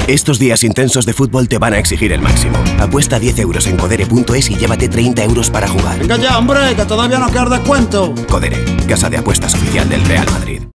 Estos días intensos de fútbol te van a exigir el máximo. Apuesta 10 euros en Codere.es y llévate 30 euros para jugar. Venga ya, hombre, que todavía no queda descuento. Codere, casa de apuestas oficial del Real Madrid.